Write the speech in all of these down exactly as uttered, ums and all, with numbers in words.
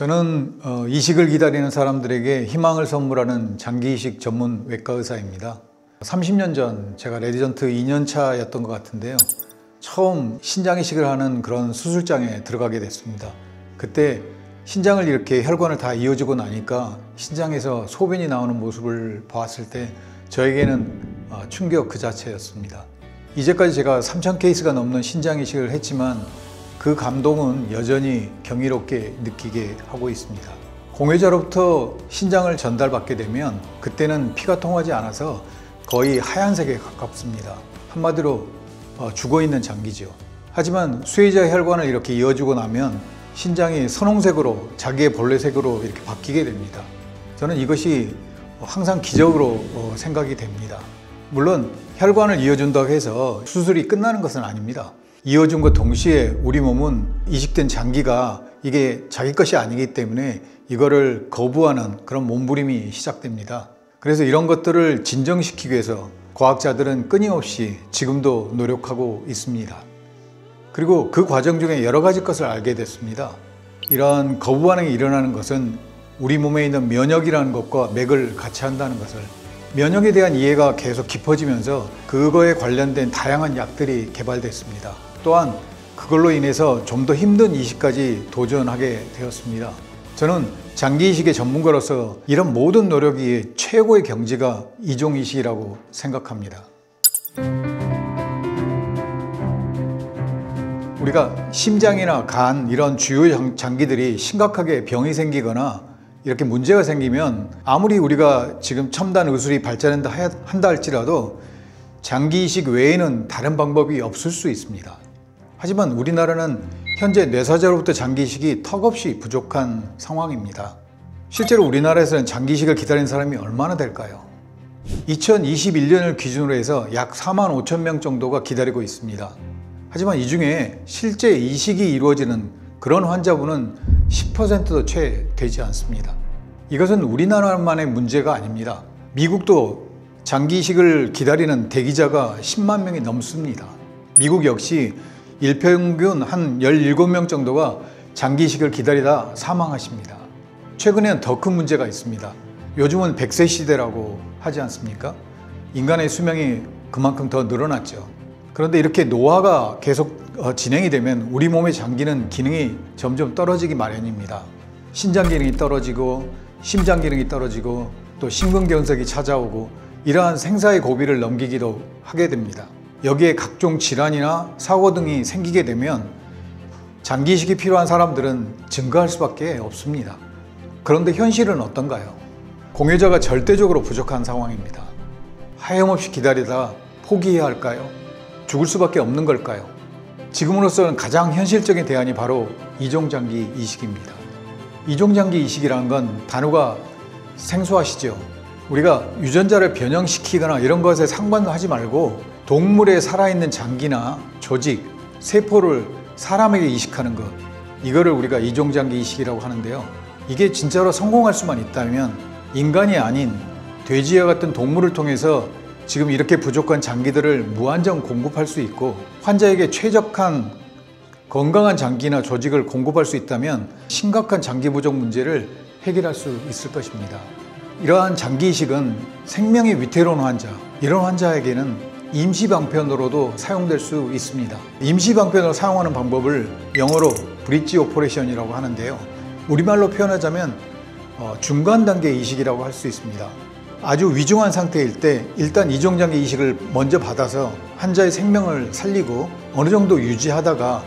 저는 어, 이식을 기다리는 사람들에게 희망을 선물하는 장기이식 전문 외과 의사입니다. 삼십 년 전 제가 레디전트 이 년 차였던 것 같은데요. 처음 신장이식을 하는 그런 수술장에 들어가게 됐습니다. 그때 신장을 이렇게 혈관을 다 이어주고 나니까 신장에서 소변이 나오는 모습을 보았을 때 저에게는 어, 충격 그 자체였습니다. 이제까지 제가 삼천 케이스가 넘는 신장이식을 했지만 그 감동은 여전히 경이롭게 느끼게 하고 있습니다. 공여자로부터 신장을 전달받게 되면 그때는 피가 통하지 않아서 거의 하얀색에 가깝습니다. 한마디로 죽어있는 장기죠. 하지만 수혜자 혈관을 이렇게 이어주고 나면 신장이 선홍색으로 자기의 본래색으로 이렇게 바뀌게 됩니다. 저는 이것이 항상 기적으로 생각이 됩니다. 물론 혈관을 이어준다고 해서 수술이 끝나는 것은 아닙니다. 이어준 것 동시에 우리 몸은 이식된 장기가 이게 자기 것이 아니기 때문에 이거를 거부하는 그런 몸부림이 시작됩니다. 그래서 이런 것들을 진정시키기 위해서 과학자들은 끊임없이 지금도 노력하고 있습니다. 그리고 그 과정 중에 여러 가지 것을 알게 됐습니다. 이러한 거부 반응이 일어나는 것은 우리 몸에 있는 면역이라는 것과 맥을 같이 한다는 것을, 면역에 대한 이해가 계속 깊어지면서 그거에 관련된 다양한 약들이 개발됐습니다. 또한 그걸로 인해서 좀 더 힘든 이식까지 도전하게 되었습니다. 저는 장기 이식의 전문가로서 이런 모든 노력이 최고의 경지가 이종 이식이라고 생각합니다. 우리가 심장이나 간 이런 주요 장기들이 심각하게 병이 생기거나 이렇게 문제가 생기면 아무리 우리가 지금 첨단 의술이 발전한다 한다 할지라도 장기 이식 외에는 다른 방법이 없을 수 있습니다. 하지만 우리나라는 현재 뇌사자로부터 장기 이식이 턱없이 부족한 상황입니다. 실제로 우리나라에서는 장기 이식을 기다리는 사람이 얼마나 될까요? 이천이십일 년을 기준으로 해서 약 사만 오천 명 정도가 기다리고 있습니다. 하지만 이 중에 실제 이식이 이루어지는 그런 환자분은 십 퍼센트도 채 되지 않습니다. 이것은 우리나라만의 문제가 아닙니다. 미국도 장기 이식을 기다리는 대기자가 십만 명이 넘습니다. 미국 역시 일평균 한 열일곱 명 정도가 장기 이식을 기다리다 사망하십니다. 최근에는 더 큰 문제가 있습니다. 요즘은 백 세 시대라고 하지 않습니까? 인간의 수명이 그만큼 더 늘어났죠. 그런데 이렇게 노화가 계속 진행이 되면 우리 몸의 장기는 기능이 점점 떨어지기 마련입니다. 신장 기능이 떨어지고 심장 기능이 떨어지고 또 심근경색이 찾아오고 이러한 생사의 고비를 넘기기도 하게 됩니다. 여기에 각종 질환이나 사고 등이 생기게 되면 장기 이식이 필요한 사람들은 증가할 수밖에 없습니다. 그런데 현실은 어떤가요? 공여자가 절대적으로 부족한 상황입니다. 하염없이 기다리다 포기해야 할까요? 죽을 수밖에 없는 걸까요? 지금으로서는 가장 현실적인 대안이 바로 이종장기 이식입니다. 이종장기 이식이라는 건 단어가 생소하시죠? 우리가 유전자를 변형시키거나 이런 것에 상관하지 말고 동물의 살아있는 장기나 조직, 세포를 사람에게 이식하는 것, 이거를 우리가 이종장기 이식이라고 하는데요. 이게 진짜로 성공할 수만 있다면 인간이 아닌 돼지와 같은 동물을 통해서 지금 이렇게 부족한 장기들을 무한정 공급할 수 있고 환자에게 최적한 건강한 장기나 조직을 공급할 수 있다면 심각한 장기 부족 문제를 해결할 수 있을 것입니다. 이러한 장기 이식은 생명이 위태로운 환자, 이런 환자에게는 임시방편으로도 사용될 수 있습니다. 임시방편으로 사용하는 방법을 영어로 브릿지 오퍼레이션이라고 하는데요. 우리말로 표현하자면 중간 단계 이식이라고 할 수 있습니다. 아주 위중한 상태일 때 일단 이종장기 이식을 먼저 받아서 환자의 생명을 살리고 어느 정도 유지하다가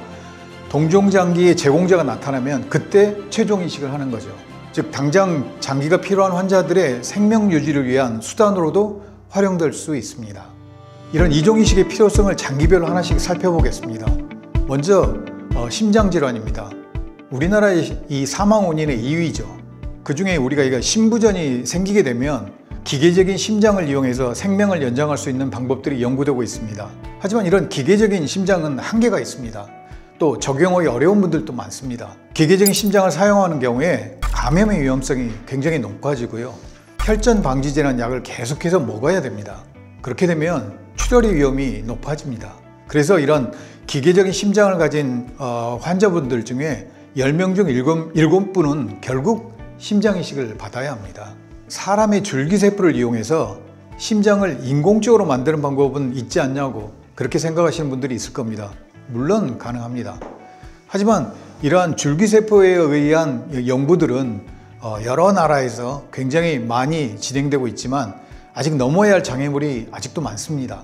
동종장기의 제공자가 나타나면 그때 최종 이식을 하는 거죠. 즉 당장 장기가 필요한 환자들의 생명 유지를 위한 수단으로도 활용될 수 있습니다. 이런 이종 이식의 필요성을 장기별로 하나씩 살펴보겠습니다. 먼저 어, 심장질환입니다. 우리나라의 이 사망 원인의 이 위죠. 그 중에 우리가 이거 심부전이 생기게 되면 기계적인 심장을 이용해서 생명을 연장할 수 있는 방법들이 연구되고 있습니다. 하지만 이런 기계적인 심장은 한계가 있습니다. 또 적용하기 어려운 분들도 많습니다. 기계적인 심장을 사용하는 경우에 감염의 위험성이 굉장히 높아지고요. 혈전 방지제라는 약을 계속해서 먹어야 됩니다. 그렇게 되면 출혈의 위험이 높아집니다. 그래서 이런 기계적인 심장을 가진 어, 환자분들 중에 열 명 중 일곱 분은 결국 심장 이식을 받아야 합니다. 사람의 줄기세포를 이용해서 심장을 인공적으로 만드는 방법은 있지 않냐고 그렇게 생각하시는 분들이 있을 겁니다. 물론 가능합니다. 하지만 이러한 줄기세포에 의한 연구들은 여러 나라에서 굉장히 많이 진행되고 있지만 아직 넘어야 할 장애물이 아직도 많습니다.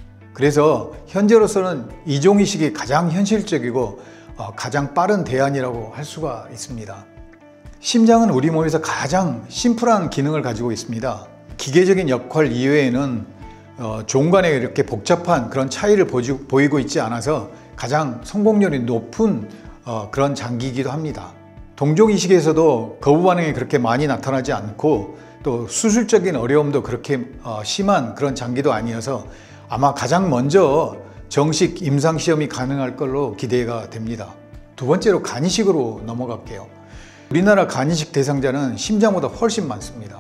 그래서 현재로서는 이종이식이 가장 현실적이고 가장 빠른 대안이라고 할 수가 있습니다. 심장은 우리 몸에서 가장 심플한 기능을 가지고 있습니다. 기계적인 역할 이외에는 종간에 이렇게 복잡한 그런 차이를 보이고 있지 않아서 가장 성공률이 높은 그런 장기이기도 합니다. 동종이식에서도 거부 반응이 그렇게 많이 나타나지 않고 또 수술적인 어려움도 그렇게 심한 그런 장기도 아니어서 아마 가장 먼저 정식 임상시험이 가능할 걸로 기대가 됩니다. 두 번째로 간이식으로 넘어갈게요. 우리나라 간이식 대상자는 심장보다 훨씬 많습니다.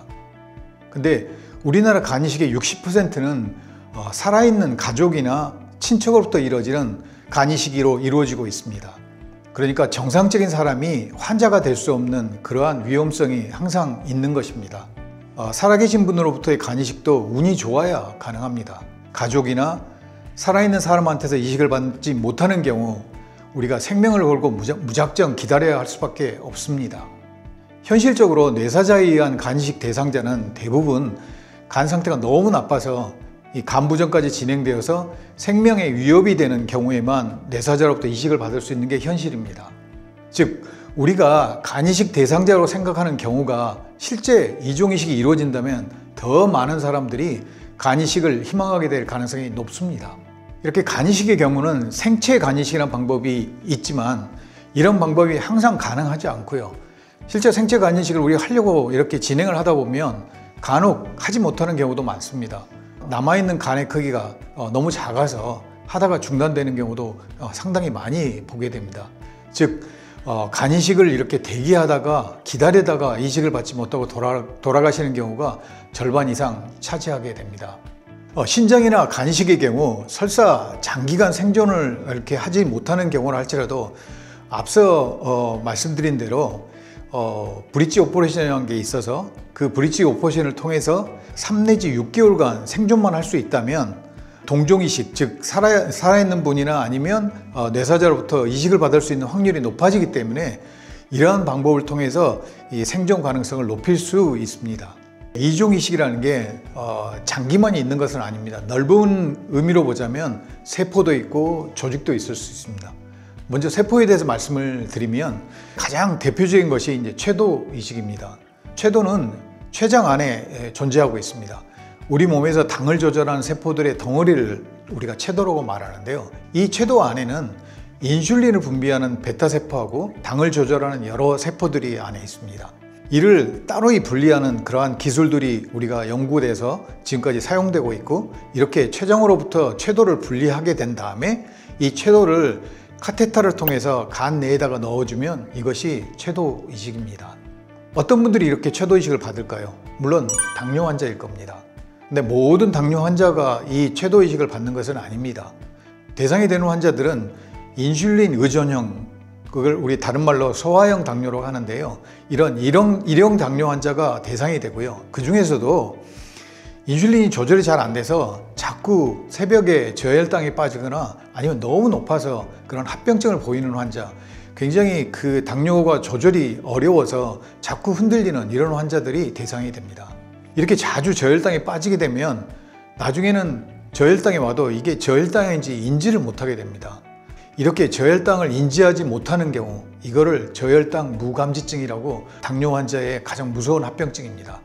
근데 우리나라 간이식의 육십 퍼센트는 살아있는 가족이나 친척으로부터 이루어지는 간이식으로 이루어지고 있습니다. 그러니까 정상적인 사람이 환자가 될 수 없는 그러한 위험성이 항상 있는 것입니다. 살아계신 분으로부터의 간이식도 운이 좋아야 가능합니다. 가족이나 살아있는 사람한테서 이식을 받지 못하는 경우 우리가 생명을 걸고 무작정 기다려야 할 수밖에 없습니다. 현실적으로 뇌사자에 의한 간이식 대상자는 대부분 간 상태가 너무 나빠서 이 간부전까지 진행되어서 생명에 위협이 되는 경우에만 뇌사자로부터 이식을 받을 수 있는 게 현실입니다. 즉 우리가 간이식 대상자로 생각하는 경우가 실제 이종이식이 이루어진다면 더 많은 사람들이 간이식을 희망하게 될 가능성이 높습니다. 이렇게 간이식의 경우는 생체 간이식이라는 방법이 있지만 이런 방법이 항상 가능하지 않고요. 실제 생체 간이식을 우리가 하려고 이렇게 진행을 하다 보면 간혹 하지 못하는 경우도 많습니다. 남아있는 간의 크기가 너무 작아서 하다가 중단되는 경우도 상당히 많이 보게 됩니다. 즉 간이식을 이렇게 대기하다가 기다리다가 이식을 받지 못하고 돌아, 돌아가시는 경우가 절반 이상 차지하게 됩니다. 어, 신장이나 간이식의 경우 설사 장기간 생존을 이렇게 하지 못하는 경우를 할지라도 앞서 어, 말씀드린 대로 어, 브릿지 오퍼레이션이라는 게 있어서 그 브릿지 오퍼레이션을 통해서 삼 내지 육 개월간 생존만 할 수 있다면 동종이식, 즉 살아, 살아있는 분이나 아니면 어, 뇌사자로부터 이식을 받을 수 있는 확률이 높아지기 때문에 이러한 방법을 통해서 이 생존 가능성을 높일 수 있습니다. 이종이식이라는 게 어, 장기만이 있는 것은 아닙니다. 넓은 의미로 보자면 세포도 있고 조직도 있을 수 있습니다. 먼저 세포에 대해서 말씀을 드리면 가장 대표적인 것이 이제 췌도 이식입니다. 췌도는 췌장 안에 존재하고 있습니다. 우리 몸에서 당을 조절하는 세포들의 덩어리를 우리가 췌도라고 말하는데요. 이 췌도 안에는 인슐린을 분비하는 베타세포하고 당을 조절하는 여러 세포들이 안에 있습니다. 이를 따로 분리하는 그러한 기술들이 우리가 연구돼서 지금까지 사용되고 있고 이렇게 췌장으로부터 췌도를 분리하게 된 다음에 이 췌도를 카테터를 통해서 간 내에다가 넣어주면 이것이 췌도 이식입니다. 어떤 분들이 이렇게 췌도 이식을 받을까요? 물론 당뇨 환자일 겁니다. 근데 모든 당뇨 환자가 이 췌도 이식을 받는 것은 아닙니다. 대상이 되는 환자들은 인슐린 의존형, 그걸 우리 다른 말로 소화형 당뇨라고 하는데요. 이런 일형, 일형 당뇨 환자가 대상이 되고요. 그 중에서도 인슐린이 조절이 잘 안 돼서 자꾸 새벽에 저혈당이 빠지거나 아니면 너무 높아서 그런 합병증을 보이는 환자, 굉장히 그 당뇨가 조절이 어려워서 자꾸 흔들리는 이런 환자들이 대상이 됩니다. 이렇게 자주 저혈당이 빠지게 되면 나중에는 저혈당이 와도 이게 저혈당인지 인지를 못하게 됩니다. 이렇게 저혈당을 인지하지 못하는 경우, 이거를 저혈당 무감지증이라고 당뇨 환자의 가장 무서운 합병증입니다.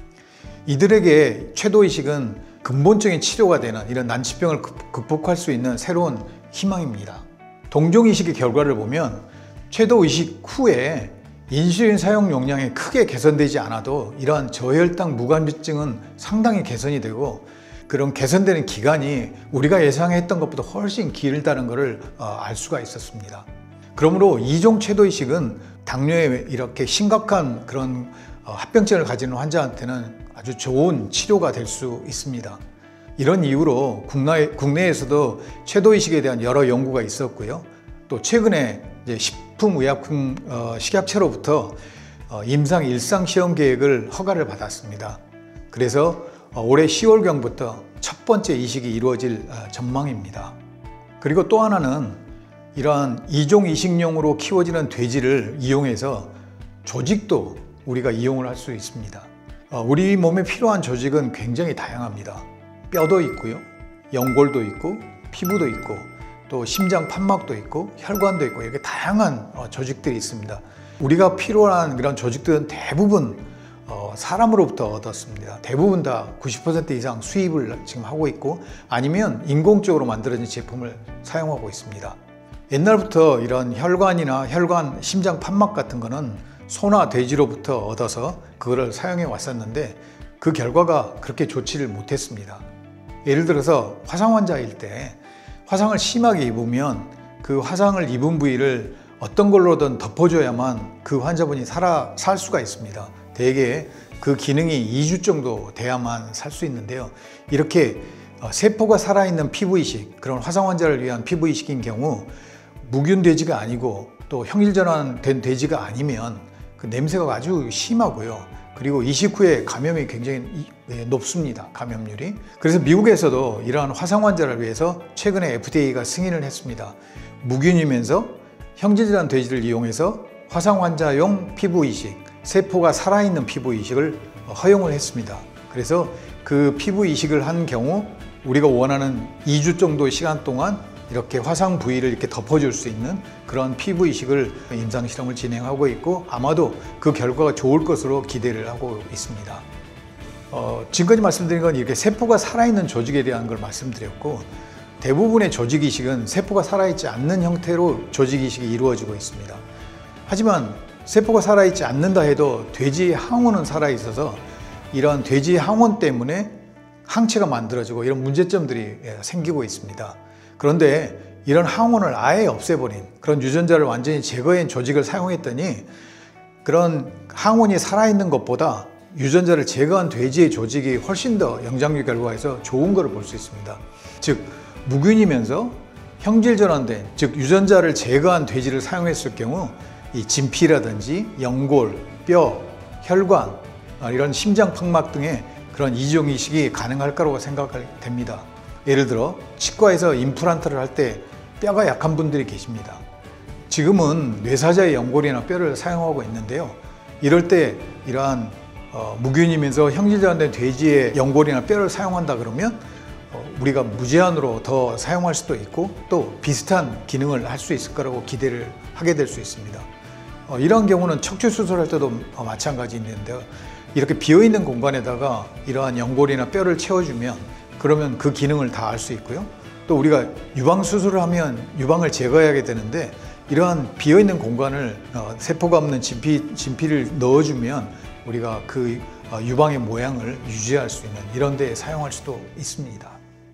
이들에게 췌도이식은 근본적인 치료가 되는 이런 난치병을 극복할 수 있는 새로운 희망입니다. 동종이식의 결과를 보면 췌도이식 후에 인슐린 사용 용량이 크게 개선되지 않아도 이러한 저혈당 무감지증은 상당히 개선이 되고 그런 개선되는 기간이 우리가 예상했던 것보다 훨씬 길다는 것을 알 수가 있었습니다. 그러므로 이종 췌도이식은 당뇨에 이렇게 심각한 그런 합병증을 가지는 환자한테는 아주 좋은 치료가 될 수 있습니다. 이런 이유로 국내, 국내에서도 췌도이식에 대한 여러 연구가 있었고요. 또 최근에 이제 식품의약품 어, 식약처로부터 어, 임상 일상 시험 계획을 허가를 받았습니다. 그래서 어, 올해 시월경부터 첫 번째 이식이 이루어질 어, 전망입니다. 그리고 또 하나는 이러한 이종 이식용으로 키워지는 돼지를 이용해서 조직도 우리가 이용을 할 수 있습니다. 어, 우리 몸에 필요한 조직은 굉장히 다양합니다. 뼈도 있고요, 연골도 있고, 피부도 있고, 또 심장 판막도 있고, 혈관도 있고, 이렇게 다양한 어, 조직들이 있습니다. 우리가 필요한 그런 조직들은 대부분 어, 사람으로부터 얻었습니다. 대부분 다 구십 퍼센트 이상 수입을 지금 하고 있고, 아니면 인공적으로 만들어진 제품을 사용하고 있습니다. 옛날부터 이런 혈관이나 혈관, 심장 판막 같은 거는 소나 돼지로부터 얻어서 그거를 사용해 왔었는데 그 결과가 그렇게 좋지를 못했습니다. 예를 들어서 화상 환자일 때 화상을 심하게 입으면 그 화상을 입은 부위를 어떤 걸로든 덮어줘야만 그 환자분이 살아, 살 수가 있습니다. 대개 그 기능이 이 주 정도 돼야만 살 수 있는데요. 이렇게 세포가 살아있는 피부 이식, 그런 화상 환자를 위한 피부 이식인 경우 무균 돼지가 아니고 또 형질전환된 돼지가 아니면 그 냄새가 아주 심하고요. 그리고 이식 후에 감염이 굉장히 높습니다. 감염률이. 그래서 미국에서도 이러한 화상 환자를 위해서 최근에 에프디에이가 승인을 했습니다. 무균이면서 형질전환 돼지를 이용해서 화상 환자용 피부 이식, 세포가 살아있는 피부 이식을 허용을 했습니다. 그래서 그 피부 이식을 한 경우 우리가 원하는 이 주 정도 시간 동안 이렇게 화상 부위를 이렇게 덮어줄 수 있는 그런 피부 이식을 임상 실험을 진행하고 있고, 아마도 그 결과가 좋을 것으로 기대를 하고 있습니다. 어, 지금까지 말씀드린 건 이렇게 세포가 살아있는 조직에 대한 걸 말씀드렸고, 대부분의 조직 이식은 세포가 살아있지 않는 형태로 조직 이식이 이루어지고 있습니다. 하지만 세포가 살아있지 않는다 해도 돼지의 항원은 살아있어서 이런 돼지의 항원 때문에 항체가 만들어지고 이런 문제점들이 생기고 있습니다. 그런데 이런 항원을 아예 없애버린 그런 유전자를 완전히 제거한 조직을 사용했더니 그런 항원이 살아있는 것보다 유전자를 제거한 돼지의 조직이 훨씬 더 영장류 결과에서 좋은 것을 볼 수 있습니다. 즉 무균이면서 형질전환된, 즉 유전자를 제거한 돼지를 사용했을 경우 이 진피라든지 연골, 뼈, 혈관, 이런 심장 판막 등의 그런 이종 이식이 가능할 거라고 생각됩니다. 예를 들어 치과에서 임플란트를 할 때 뼈가 약한 분들이 계십니다. 지금은 뇌사자의 연골이나 뼈를 사용하고 있는데요. 이럴 때 이러한 어, 무균이면서 형질전환된 돼지의 연골이나 뼈를 사용한다 그러면 어, 우리가 무제한으로 더 사용할 수도 있고 또 비슷한 기능을 할 수 있을 거라고 기대를 하게 될 수 있습니다. 어, 이런 경우는 척추 수술할 때도 어, 마찬가지 있는데요. 이렇게 비어있는 공간에다가 이러한 연골이나 뼈를 채워주면 그러면 그 기능을 다 알 수 있고요. 또 우리가 유방 수술을 하면 유방을 제거해야 되는데 이러한 비어있는 공간을 어, 세포가 없는 진피, 진피를 넣어주면 우리가 그 어, 유방의 모양을 유지할 수 있는 이런 데에 사용할 수도 있습니다.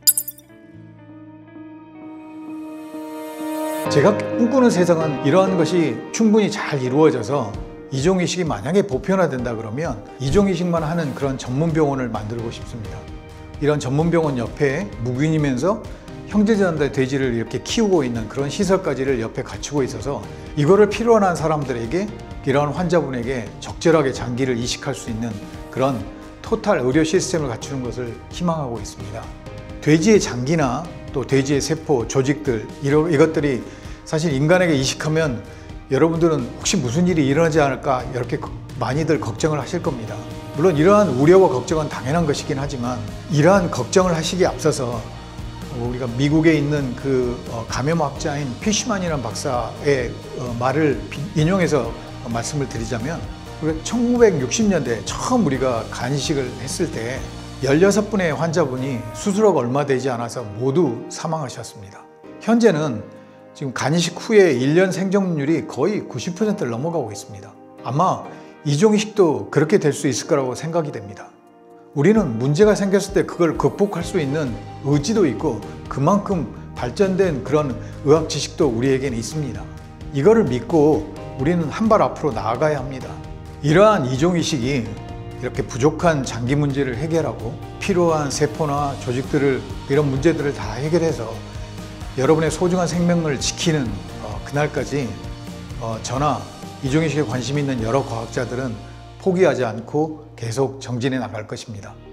제가 꿈꾸는 세상은 이러한 것이 충분히 잘 이루어져서 이종 이식이 만약에 보편화된다 그러면 이종 이식만 하는 그런 전문 병원을 만들고 싶습니다. 이런 전문 병원 옆에 무균이면서 형질전환된 돼지를 이렇게 키우고 있는 그런 시설까지를 옆에 갖추고 있어서 이거를 필요로 한 사람들에게, 이러한 환자분에게 적절하게 장기를 이식할 수 있는 그런 토탈 의료 시스템을 갖추는 것을 희망하고 있습니다. 돼지의 장기나 또 돼지의 세포, 조직들, 이러, 이것들이 사실 인간에게 이식하면 여러분들은 혹시 무슨 일이 일어나지 않을까 이렇게 많이들 걱정을 하실 겁니다. 물론 이러한 우려와 걱정은 당연한 것이긴 하지만 이러한 걱정을 하시기에 앞서서 우리가 미국에 있는 그 감염학자인 피쉬만이라는 박사의 말을 인용해서 말씀을 드리자면 천구백육십 년대 처음 우리가 간이식을 했을 때 열여섯 분의 환자분이 수술하고 얼마 되지 않아서 모두 사망하셨습니다. 현재는 지금 간이식 후에 일 년 생존율이 거의 구십 퍼센트를 넘어가고 있습니다. 아마 이종 이식도 그렇게 될 수 있을 거라고 생각이 됩니다. 우리는 문제가 생겼을 때 그걸 극복할 수 있는 의지도 있고 그만큼 발전된 그런 의학 지식도 우리에게는 있습니다. 이거를 믿고 우리는 한 발 앞으로 나아가야 합니다. 이러한 이종 이식이 이렇게 부족한 장기 문제를 해결하고 필요한 세포나 조직들을, 이런 문제들을 다 해결해서 여러분의 소중한 생명을 지키는 어, 그날까지 어, 저나 이종익식에 관심 있는 여러 과학자들은 포기하지 않고 계속 정진해 나갈 것입니다.